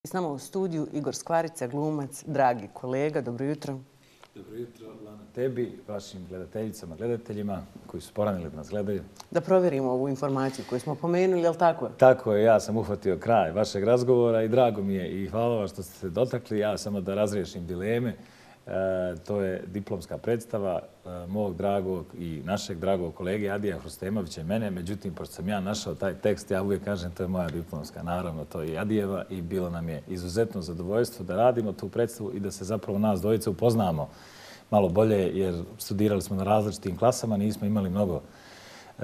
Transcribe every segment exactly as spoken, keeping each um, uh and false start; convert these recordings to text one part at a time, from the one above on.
S nama u studiju Igor Skvarica, glumac, dragi kolega. Dobro jutro. Dobro jutro, Lana, tebi, vašim gledateljicama, gledateljima koji su poranili da nas gledaju. Da provjerimo ovu informaciju koju smo pomenuli, je li tako? Tako je, ja sam uhvatio kraj vašeg razgovora i drago mi je i hvala vam što ste se dotakli. Ja samo da razriješim dileme. E, to je diplomska predstava e, mog dragog i našeg dragog kolege Adija Hrustemovića i mene. Međutim, pošto sam ja našao taj tekst, ja uvijek kažem to je moja diplomska. Naravno, to je Adijeva i bilo nam je izuzetno zadovoljstvo da radimo tu predstavu i da se zapravo nas dvojice upoznamo malo bolje, jer studirali smo na različitim klasama, nismo imali mnogo e,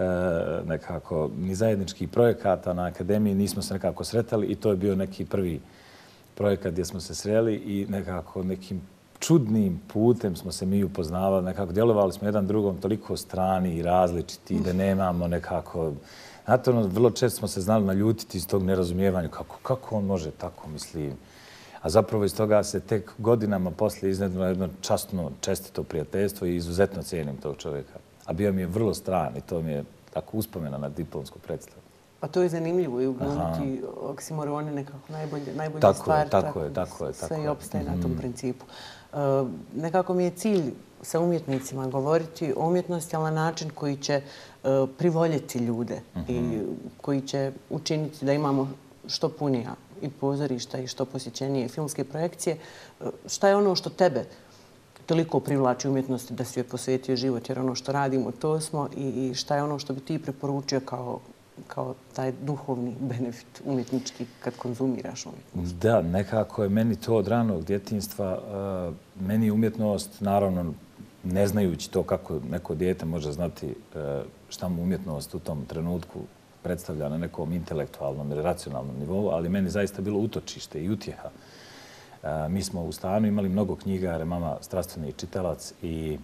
nekako ni zajedničkih projekata na akademiji, nismo se nekako sretali i to je bio neki prvi projekat gdje smo se sreli i nekako nekim čudnim putem smo se mi upoznavali, nekako djelovali smo jedan drugom toliko strani i različiti da nemamo nekako... Znate, ono, vrlo često smo se znali naljutiti iz tog nerazumijevanja, kako, kako on može tako, mislim. A zapravo iz toga se tek godinama poslije iznedilo jedno časno, čestito prijateljstvo i izuzetno cijenim tog čovjeka. A bio mi je vrlo stran i to mi je tako uspomena na diplomsku predstavu. Pa to je zanimljivo i uglumiti oksimorone nekako najbolje, najbolje tako stvari. Je, tako je, tako je. Sve i opstaje na tom principu. Uh, nekako mi je cilj sa umjetnicima govoriti o umjetnosti, ali na način koji će uh, privoljeti ljude i koji će učiniti da imamo što punija i pozorišta i što posjećenije filmske projekcije. Uh, šta je ono što tebe toliko privlači umjetnosti da si joj posvetio život, jer ono što radimo to smo i, i šta je ono što bi ti preporučio kao kao taj duhovni benefit umjetnički kad konzumiraš umjetnost? Da, nekako je meni to od ranog djetinjstva, uh, meni umjetnost, naravno ne znajući to kako neko dijete može znati uh, šta mu umjetnost u tom trenutku predstavlja na nekom intelektualnom ili racionalnom nivou, ali meni zaista bilo utočište i utjeha. Uh, mi smo u stanu imali mnogo knjiga, jer je mama strastveni čitalac i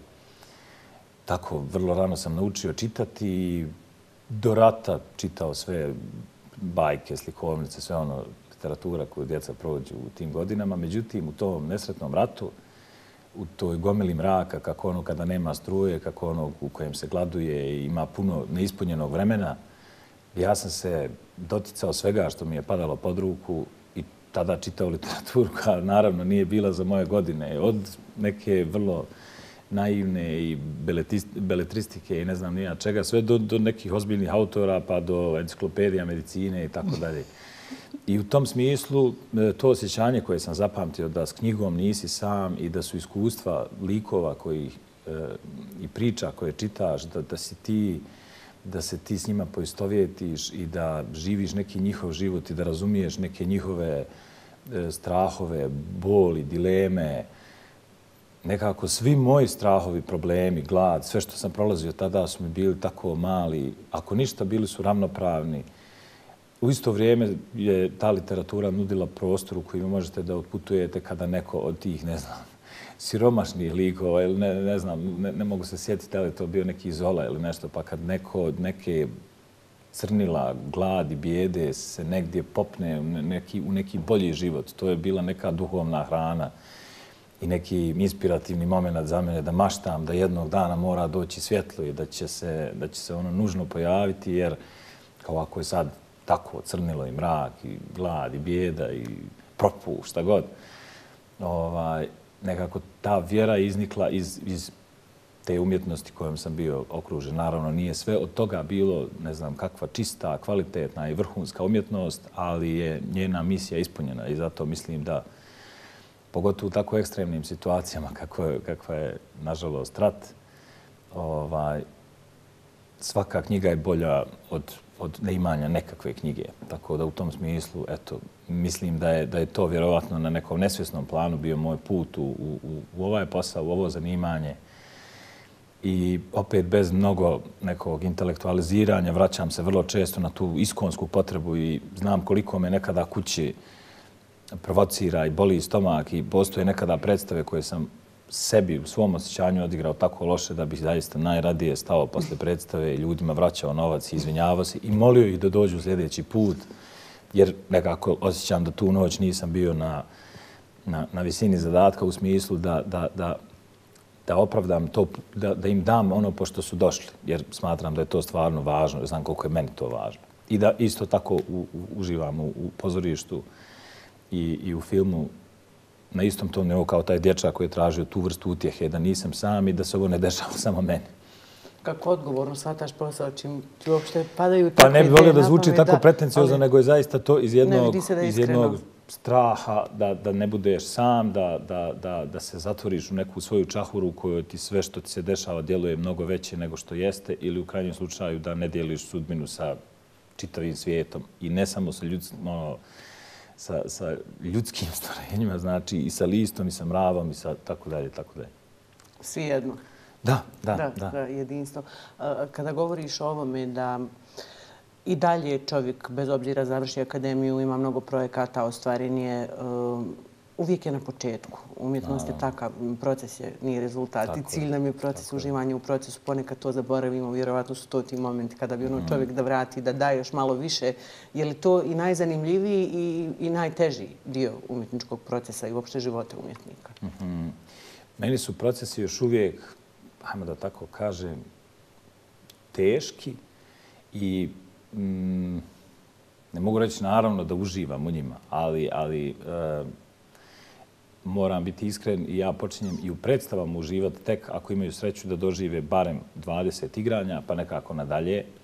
tako vrlo rano sam naučio čitati i do rata čitao sve bajke, slikovnice, sve ono literatura koju djeca prođu u tim godinama. Međutim, u tom nesretnom ratu, u toj gomili mraka, kako ono kada nema struje, kako ono u kojem se gladuje i ima puno neispunjenog vremena, ja sam se doticao svega što mi je padalo pod ruku i tada čitao literaturu koja naravno nije bila za moje godine. Od neke vrlo naivne i beletristike i ne znam nija čega, sve do, do nekih ozbiljnih autora pa do enciklopedija medicine i tako dalje. I u tom smislu to osjećanje koje sam zapamtio da s knjigom nisi sam i da su iskustva likova koji, e, i priča koje čitaš, da, da, si ti, da se ti s njima poistovjetiš i da živiš neki njihov život i da razumiješ neke njihove e, strahove, boli, dileme. Nekako svi moji strahovi, problemi, glad, sve što sam prolazio tada su mi bili tako mali. Ako ništa, bili su ravnopravni. U isto vrijeme je ta literatura nudila prostor u kojem možete da otputujete kada neko od tih, ne znam, siromašnih likova ili ne, ne znam, ne, ne mogu se sjetiti, ali to bio neki Zola ili nešto, pa kad neko od neke crnila, gladi, bijede se negdje popne u neki, u neki bolji život, to je bila neka duhovna hrana i neki inspirativni moment za mene da maštam da jednog dana mora doći svjetlo i da će se, da će se ono nužno pojaviti, jer kao ako je sad tako crnilo i mrak i glad i bijeda i propušt, šta god, ovaj, nekako ta vjera iznikla iz, iz te umjetnosti kojom sam bio okružen. Naravno, nije sve od toga bilo, ne znam, kakva čista, kvalitetna i vrhunska umjetnost, ali je njena misija ispunjena i zato mislim da pogotovo u tako ekstremnim situacijama kako je, kakva je, nažalost, rat, ovaj, svaka knjiga je bolja od, od neimanja nekakve knjige. Tako da u tom smislu, eto, mislim da je, da je to vjerovatno na nekom nesvjesnom planu bio moj put u, u, u ovaj posao, u ovo zanimanje. I opet bez mnogo nekog intelektualiziranja vraćam se vrlo često na tu iskonsku potrebu i znam koliko me nekada kući provocira i boli stomak i postoje nekada predstave koje sam sebi u svom osjećanju odigrao tako loše da bih zaista najradije stao posle predstave i ljudima vraćao novac i izvinjavao se i molio ih da dođu sljedeći put, jer nekako osjećam da tu noć nisam bio na, na, na visini zadatka u smislu da, da, da, da opravdam to, da, da im dam ono pošto su došli, jer smatram da je to stvarno važno, jer znam koliko je meni to važno. I da isto tako u, u, uživam u, u pozorištu i, i u filmu na istom tom nivou kao taj dječak koji je tražio tu vrstu utjehe, da nisam sam i da se ovo ne dešava samo meni. Kako odgovorno shvataš posao, čim ti uopšte padaju takve ideje? Pa ne bih volio da na zvuči pamet, tako pretenciozno, nego je zaista to iz jednog, iz jednog straha da, da ne budeš sam, da, da, da, da se zatvoriš u neku svoju čahuru u kojoj ti sve što ti se dešava djeluje mnogo veće nego što jeste, ili u krajnjem slučaju da ne dijeliš sudbinu sa čitavim svijetom i ne samo sa, ljudsk, no, sa, sa ljudskim stvorenjima, znači i sa listom, i sa mravom, i sa tako dalje, tako dalje. Svi jedno. Da, da, da. da. Da, jedinstvo. Kada govoriš o ovome da i dalje čovjek, bez obzira završi akademiju, ima mnogo projekata, ostvaren je, uvijek je na početku. Umjetnost je takav, proces je, nije rezultat. I cilj nam je proces, uživanja u procesu. Ponekad to zaboravimo, vjerovatno su to ti momenti kada bi ono čovjek da vrati, da daje još malo više. Je li to i najzanimljiviji i, i najteži dio umjetničkog procesa i uopšte života umjetnika? Mm-hmm. Meni su procesi još uvijek, ajmo da tako kažem, teški i mm, ne mogu reći naravno da uživam u njima, ali, ali e, moram biti iskren i ja počinjem i u predstavama uživati tek ako imaju sreću da dožive barem dvadeset igranja, pa nekako nadalje. E,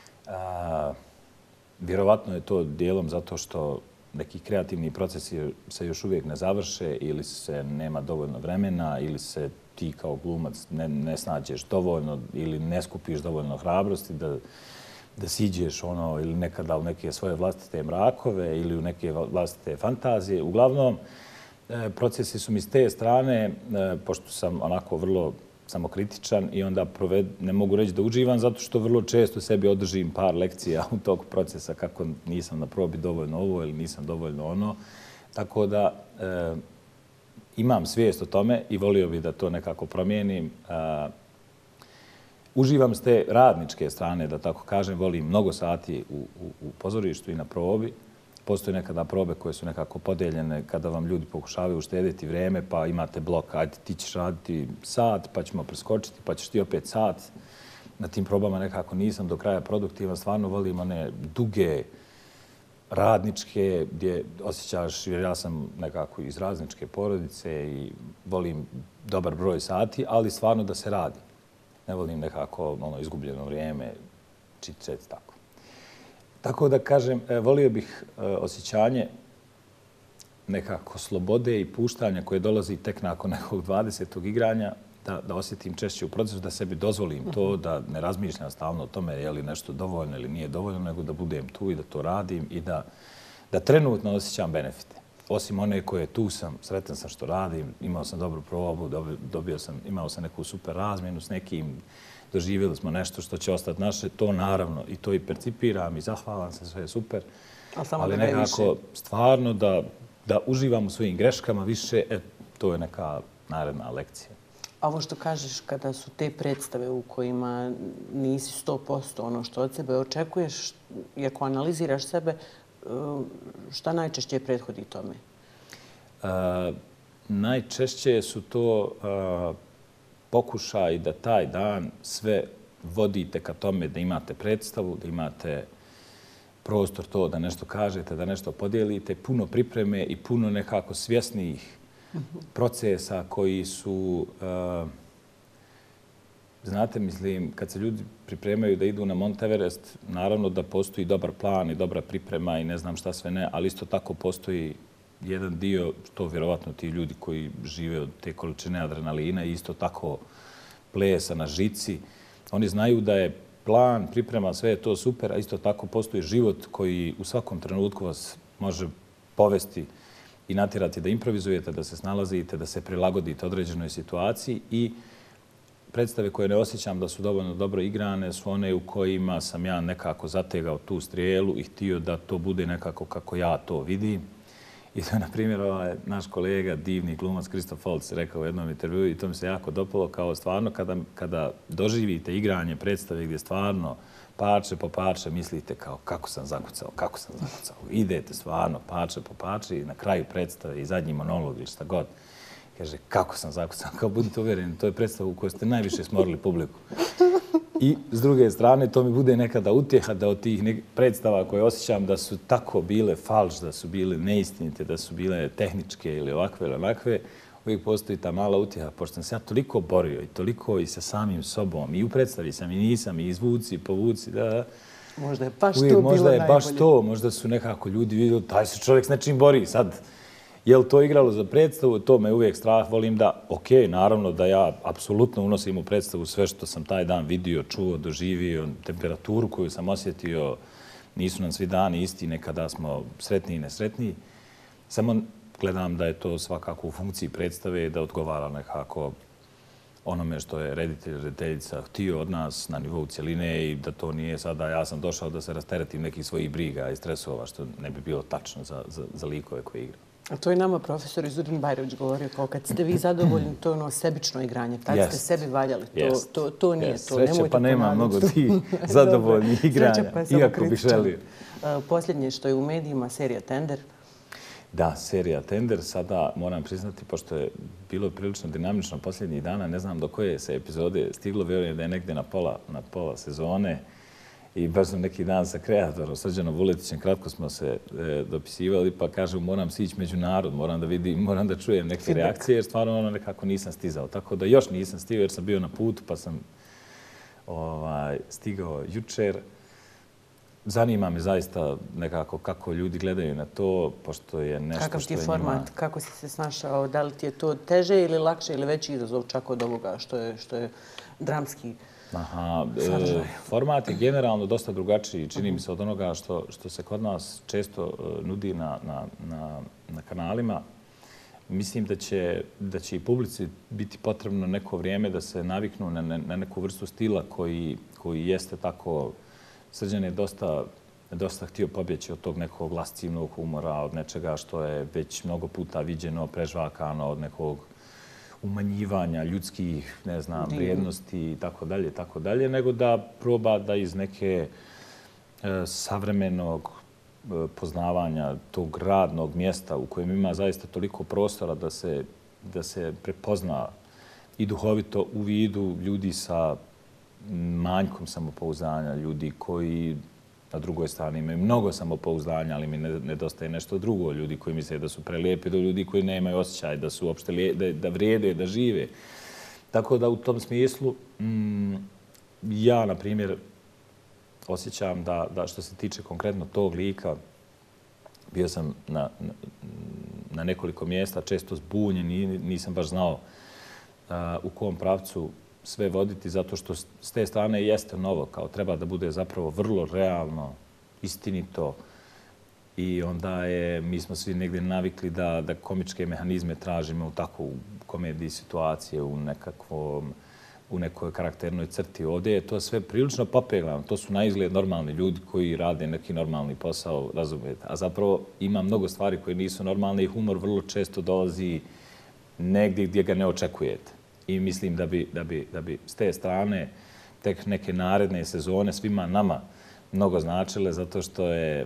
vjerovatno je to dijelom zato što neki kreativni procesi se još uvijek ne završe ili se nema dovoljno vremena ili se ti kao glumac ne, ne snađeš dovoljno ili ne skupiš dovoljno hrabrosti da, da siđeš ono ili nekada u neke svoje vlastite mrakove ili u neke vlastite fantazije. Uglavnom, procesi su mi s te strane, pošto sam onako vrlo samokritičan i onda proved, ne mogu reći da uživam zato što vrlo često sebi održim par lekcija u tog procesa kako nisam na probi dovoljno ovo ili nisam dovoljno ono. Tako da e, imam svijest o tome i volio bih da to nekako promijenim. E, uživam s te radničke strane, da tako kažem, volim mnogo sati u, u, u pozorištu i na probi. Postoje nekada probe koje su nekako podeljene kada vam ljudi pokušavaju uštediti vrijeme, pa imate blok, ajde ti ćeš raditi sat, pa ćemo preskočiti, pa ćeš ti opet sat. Na tim probama nekako nisam do kraja produktivan, stvarno volim one duge, radničke, gdje osjećaš, jer ja sam nekako iz razničke porodice i volim dobar broj sati, ali stvarno da se radi. Ne volim nekako ono, izgubljeno vrijeme, čit-čet, tako. Tako da kažem, volio bih osjećanje nekako slobode i puštanja koje dolazi tek nakon nekog dvadesetog igranja, da, da osjetim češće u procesu, da sebi dozvolim to, da ne razmišljam stalno o tome je li nešto dovoljno ili nije dovoljno, nego da budem tu i da to radim i da, da trenutno osjećam benefite. Osim one koje tu sam, sretan sam što radim, imao sam dobru probu, dobio sam, imao sam neku super razmjenu s nekim, doživjeli smo nešto što će ostati naše, to naravno i to i percipiram i zahvalam se, sve je super. Ali nekako stvarno da, da uživam u svojim greškama više, e, to je neka naredna lekcija. A ovo što kažeš kada su te predstave u kojima nisi sto posto ono što od sebe očekuješ, i ako analiziraš sebe, šta najčešće prethodi tome? Uh, najčešće su to uh, pokušaj da taj dan sve vodite ka tome da imate predstavu, da imate prostor to da nešto kažete, da nešto podijelite, puno pripreme i puno nekako svjesnijih procesa koji su, uh, znate, mislim, kad se ljudi pripremaju da idu na Mount Everest, naravno da postoji dobar plan i dobra priprema i ne znam šta sve ne, ali isto tako postoji jedan dio, to vjerovatno ti ljudi koji žive od te količine adrenalina i isto tako plesa na žici, oni znaju da je plan, priprema, sve je to super, a isto tako postoji život koji u svakom trenutku vas može povesti i natjerati da improvizujete, da se snalazite, da se prilagodite određenoj situaciji i predstave koje ne osjećam da su dovoljno dobro igrane su one u kojima sam ja nekako zategao tu strijelu i htio da to bude nekako kako ja to vidim. I to je, na primjer, ovaj, naš kolega, divni glumac Kristof Folc, rekao u jednom intervjuu i to mi se jako dopalo, kao stvarno kada, kada doživite igranje predstave gdje stvarno parče po parče mislite kao kako sam zakucao, kako sam zakucao. Idete stvarno parče po parče i na kraju predstave i zadnji monolog ili šta god. Kaže, kako sam zakucao, kao budite uvjereni, to je predstava u kojoj ste najviše smorili publiku. I s druge strane, to mi bude nekada utjeha da od tih predstava koje osjećam da su tako bile falš, da su bile neistinite, da su bile tehničke ili ovakve ili onakve, uvijek postoji ta mala utjeha, pošto sam se ja toliko borio i toliko i sa samim sobom, i u predstavi sam i nisam, i izvuci, i povuci, da... Možda je baš to bilo najbolje. Možda je baš to, možda su nekako ljudi vidjeli, taj se čovjek s nečim bori. Sad, je li to igralo za predstavu, to me uvijek strah, volim da, ok, naravno da ja apsolutno unosim u predstavu sve što sam taj dan vidio, čuo, doživio, temperaturu koju sam osjetio, nisu nam svi dani isti, nekada smo sretniji i nesretniji. Samo gledam da je to svakako u funkciji predstave i da odgovara nekako onome što je reditelj, rediteljica htio od nas na nivou cjeline i da to nije sada ja sam došao da se rasteretim nekih svojih briga i stresova, što ne bi bilo tačno za, za, za likove koje igram. A to je nama profesor Izurin Bajrović govorio, kao kad ste vi zadovoljni, to je ono sebično igranje. Tad ste sebi valjali. To, to, to nije yes. to. Sreća Nemojte pa nema mnogo tih zadovoljnih igranja, pa iako bi želio. Posljednje što je u medijima, serija Tender. Da, serija Tender. Sada moram priznati, pošto je bilo prilično dinamično posljednjih dana, ne znam do koje se epizode stiglo, vjerujem da je negdje na pola, na pola sezone. I baš sam neki dan sa kreatorom, Srđanom Vuletićem, kratko smo se e, dopisivali, pa kažem moram sići među narod, moram da vidim, moram da čujem neke reakcije, jer stvarno ono nekako nisam stizao. Tako da još nisam stigao jer sam bio na putu, pa sam ovaj, stigao jučer. Zanima me zaista nekako kako ljudi gledaju na to, pošto je nešto Kakav što je ti je format? njima... Kako si se snašao? Da li ti je to teže ili lakše ili veći izazov čak od ovoga što je, što je dramski? Aha, e, format je generalno dosta drugačiji, čini mi se, od onoga što, što se kod nas često e, nudi na, na, na, na kanalima. Mislim da će, da će i publici biti potrebno neko vrijeme da se naviknu na, na neku vrstu stila koji, koji jeste tako... Srđan je dosta, dosta htio pobjeći od tog nekog lascivnog humora, od nečega što je već mnogo puta viđeno, prežvakano, od nekog umanjivanja ljudskih, ne znam, vrijednosti i tako dalje, tako dalje, nego da proba da iz neke e, savremenog e, poznavanja tog radnog mjesta u kojem ima zaista toliko prostora da se, da se prepozna i duhovito u vidu ljudi sa manjkom samopouzdanja, ljudi koji na drugoj strani imaju mnogo samopouzdanja, ali mi nedostaje nešto drugo. Ljudi koji misle da su prelijepi, do ljudi koji nemaju osjećaj da su uopšte lije, da, da vrijede, da žive. Tako da u tom smislu mm, ja, na primjer, osjećam da, da što se tiče konkretno tog lika, bio sam na, na, na nekoliko mjesta, često zbunjen i nisam baš znao a, u kom pravcu sve voditi, zato što s te strane jeste novo, kao treba da bude zapravo vrlo realno, istinito i onda je, mi smo svi negdje navikli da, da komičke mehanizme tražimo u takvu komediji situacije, u nekakvom, u nekoj karakternoj crti. Ovdje je to sve prilično popeglano. To su na izgled normalni ljudi koji rade neki normalni posao, razumijete. A zapravo ima mnogo stvari koje nisu normalne i humor vrlo često dolazi negdje gdje ga ne očekujete. I mislim da bi, da bi, da bi s te strane tek neke naredne sezone svima nama mnogo značile, zato što je e,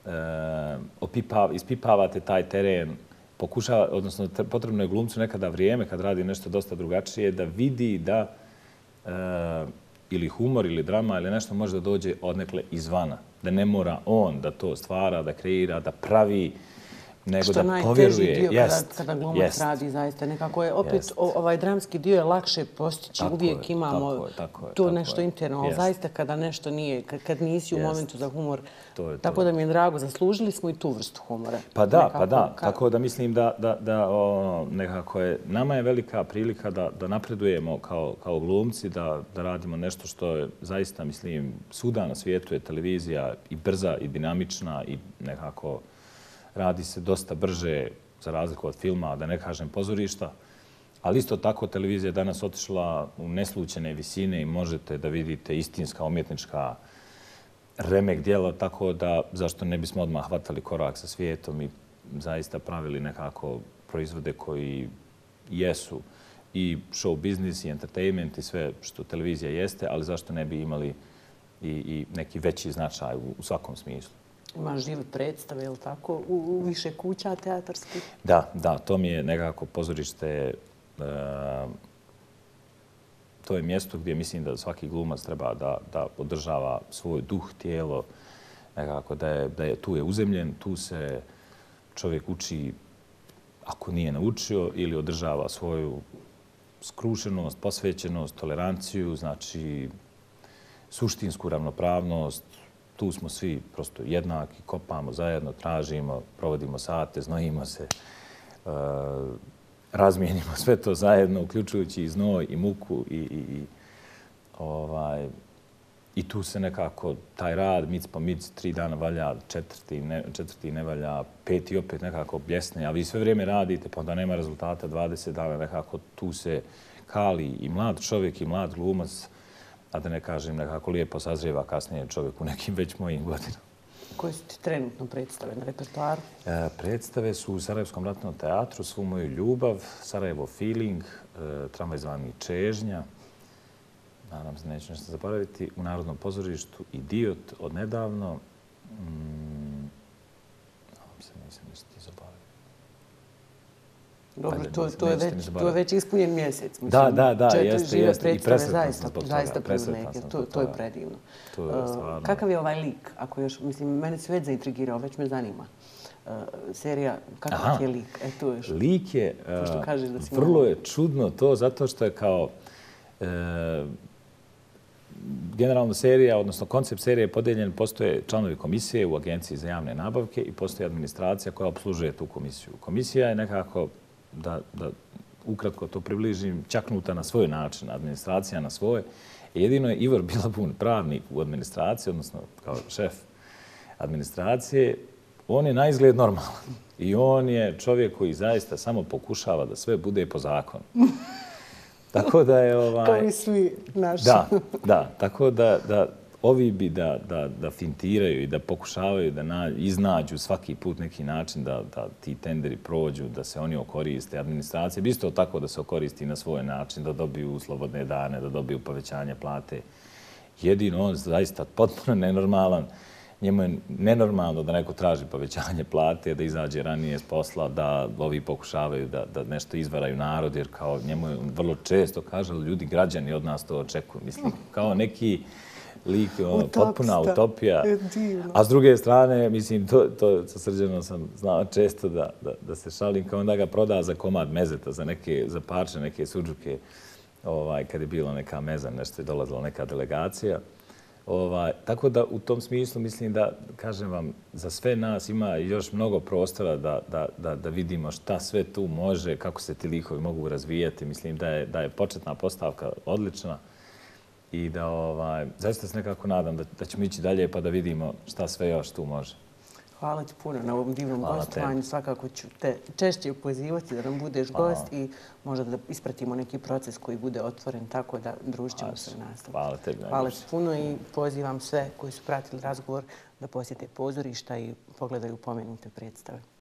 opipav, ispipavate taj teren, pokušava, odnosno potrebno je glumcu nekada vrijeme kad radi nešto dosta drugačije, da vidi da e, ili humor ili drama ili nešto može da dođe odnekle izvana. Da ne mora on da to stvara, da kreira, da pravi, nego da povjeruje. Što najteži dio kada, kada glumac radi zaista. Nekako je opet ovaj dramski dio je lakše postići. Tako Uvijek je, imamo tako je, tako je, to tako nešto je. interno, ali zaista kada nešto nije, kad, kad nisi u jest. momentu za humor. To je tako to. Da mi je drago, zaslužili smo i tu vrstu humora. Pa da, nekako, pa da. Ka... Tako da mislim da, da, da o, nekako je, nama je velika prilika da, da napredujemo kao, kao glumci, da, da radimo nešto što je zaista, mislim, svuda na svijetu je televizija i brza i dinamična i nekako radi se dosta brže, za razliku od filma, da ne kažem pozorišta. Ali isto tako televizija je danas otišla u neslućene visine i možete da vidite istinska umjetnička remek djela, tako da zašto ne bismo odmah hvatali korak sa svijetom i zaista pravili nekako proizvode koji jesu i show biznis i entertainment i sve što televizija jeste, ali zašto ne bi imali i, i neki veći značaj u, u svakom smislu. Imaš žive predstave, je li tako, u, u više kuća teatarskih? Da, da, to mi je nekako pozorište e, to je mjesto gdje mislim da svaki glumac treba da, da održava svoj duh, tijelo, nekako da je, da je tu je uzemljen, tu se čovjek uči ako nije naučio ili održava svoju skrušenost, posvećenost, toleranciju, znači suštinsku ravnopravnost. Tu smo svi prosto jednaki, kopamo zajedno, tražimo, provodimo sate, znojimo se, uh, razmijenimo sve to zajedno, uključujući i znoj, i muku, i, i, i, ovaj, i tu se nekako taj rad, mic po mic, tri dana valja, četvrti ne, četvrti ne valja, peti opet nekako bljesne, a vi sve vrijeme radite, pa onda nema rezultata, dvadeset dana nekako tu se kali i mlad čovjek i mlad glumac, a da ne kažem nekako lijepo sazrijeva kasnije čovjek u nekim već mojim godinama. Koje su ti trenutno predstave na repertoaru? E, predstave su u Sarajevskom ratnom teatru, Svu moju ljubav, Sarajevo feeling, e, Tramvaj zvani Čežnja, nadam se neću nešto zaboraviti, u Narodnom pozorištu Idiot od nedavno. Mm, nadam se nisam ništa zaboravio. Dobro, Ajde, to, nisam- to, je nećete već, mi to je zaboraviti. već ispunjen mjesec. Mislim, Da, da, da, četiri jeste, žive jeste. I predstave, presretan sam zaista, zbog toga, zaista presretan privilegije. sam To, zbog to je toga. predivno. To je Uh, stvarno. Kakav je ovaj lik? Ako još, mislim, mene se već zaintrigirao, već me zanima. Uh, serija, kakav Aha. ti je lik? E, tu još. Lik je, Pošto uh, kažeš da si vrlo malo- je čudno to zato što je kao uh, generalno serija, odnosno koncept serije je podijeljen, postoje članovi komisije u Agenciji za javne nabavke i postoji administracija koja obslužuje tu komisiju. Komisija je nekako, da, da ukratko to približim, čaknuta na svoj način, administracija na svoje. Jedino je Ivor Bilabun, pravnik u administraciji, odnosno kao šef administracije, on je na izgled normalan. I on je čovjek koji zaista samo pokušava da sve bude po zakonu. Tako da je ovaj... Kao i svi naši. Da, da. Tako da, da ovi bi da, da, da fintiraju i da pokušavaju da na, iznađu svaki put neki način da, da ti tenderi prođu, da se oni okoriste. Administracija bi isto tako da se okoristi na svoj način, da dobiju slobodne dane, da dobiju povećanje plate. Jedino on zaista potpuno nenormalan. Njemu je nenormalno da neko traži povećanje plate, da izađe ranije s posla, da ovi pokušavaju da, da nešto izvaraju narod, jer kao njemu je vrlo često kaže, ljudi, građani od nas to očekuju. Mislim, kao neki lik, ono, potpuna utopija. A s druge strane, mislim, to, to sa Srđanom sam znao često da, da, da se šalim, kao onda ga proda za komad mezeta, za neke, za parče, neke suđuke, ovaj, kad je bilo neka meza, nešto je dolazila neka delegacija. Ovaj, tako da u tom smislu mislim da, kažem vam, za sve nas ima još mnogo prostora da, da, da, da vidimo šta sve tu može, kako se ti likovi mogu razvijati. Mislim da je, da je početna postavka odlična i da ovaj, zaista se nekako nadam da, da ćemo ići dalje pa da vidimo šta sve još tu može. Hvala ti puno na ovom divnom Hvala gostovanju. tebi. Svakako ću te češće pozivati da nam budeš Hvala. gost i možda da ispratimo neki proces koji bude otvoren, tako da družit ćemo se u nastavu. Hvala tebi. Hvala najljepše. ti puno i pozivam sve koji su pratili razgovor da posjete pozorišta i pogledaju pomenute predstave.